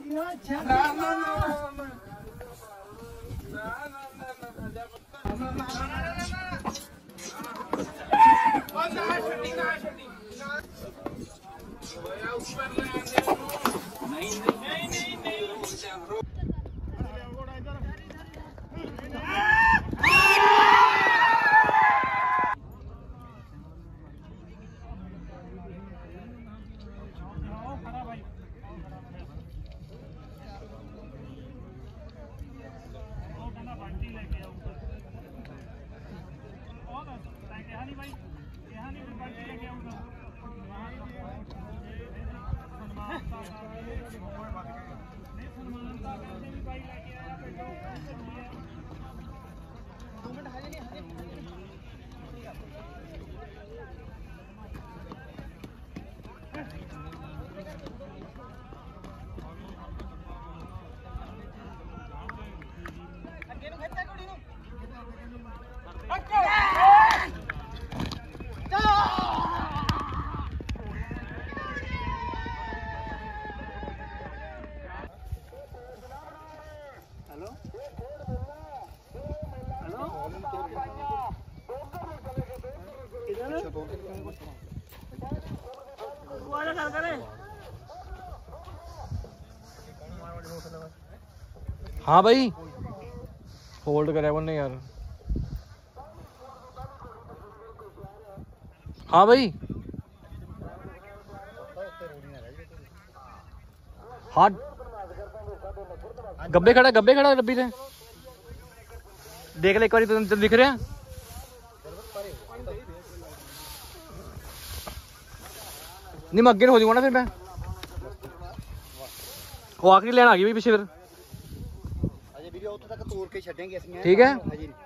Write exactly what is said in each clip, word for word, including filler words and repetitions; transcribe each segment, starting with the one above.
हाँ भाई होल्ड करे बोलने यार। हाँ भाई हाँ गब्बे खड़ा गब्बे खड़ा डब्बी से देख ले एक बार तो दिख रहे हैं। नहीं मैं अगे हो जाऊंगा ना फिर मैं वो आखिरी लेन आ गई पीछे फिर ठीक है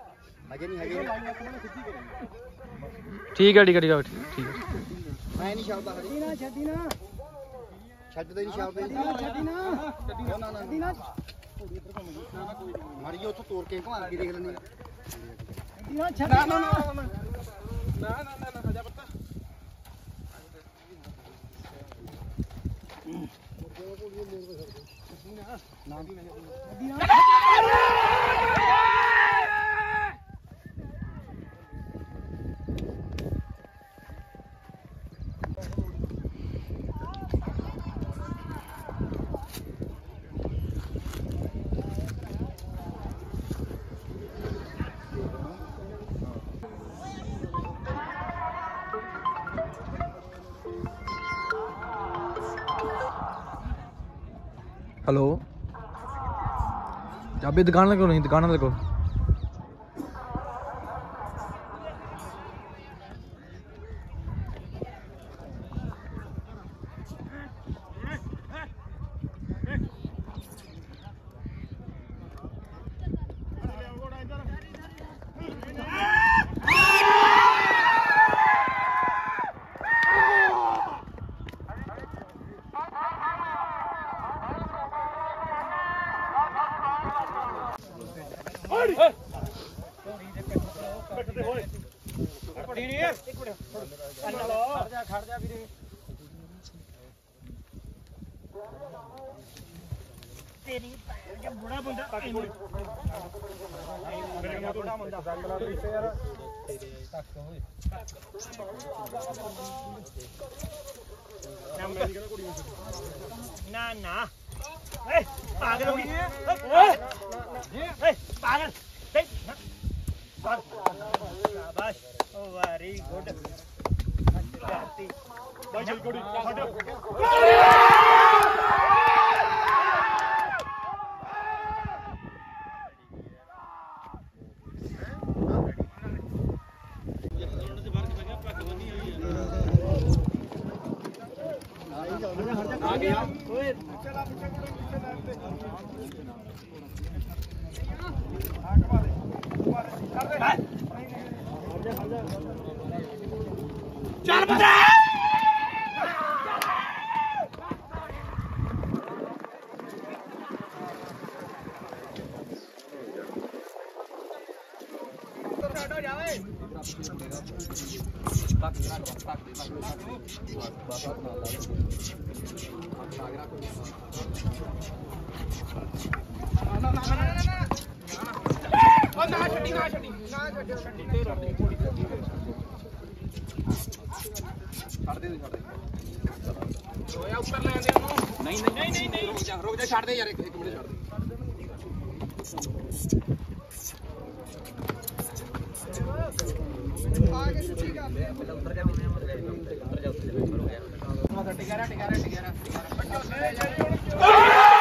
ठीक है ठीक है ठीक है ठीक है हेलो चाबी दुकान लगे नहीं दुकान देखो बुढ़ा बंदा ना ना पागल हो गई पागल शाबाश वेरी गुड आ गया चल बता तो जावे नहीं नहीं नहीं नहीं रुक जा रुक जा छाड़ दे यार एक मिनट छाड़ दे आगे से ठीक है मतलब उतर जा उतर जा उतर जा उतर जा टिकारा टिकारा टिकारा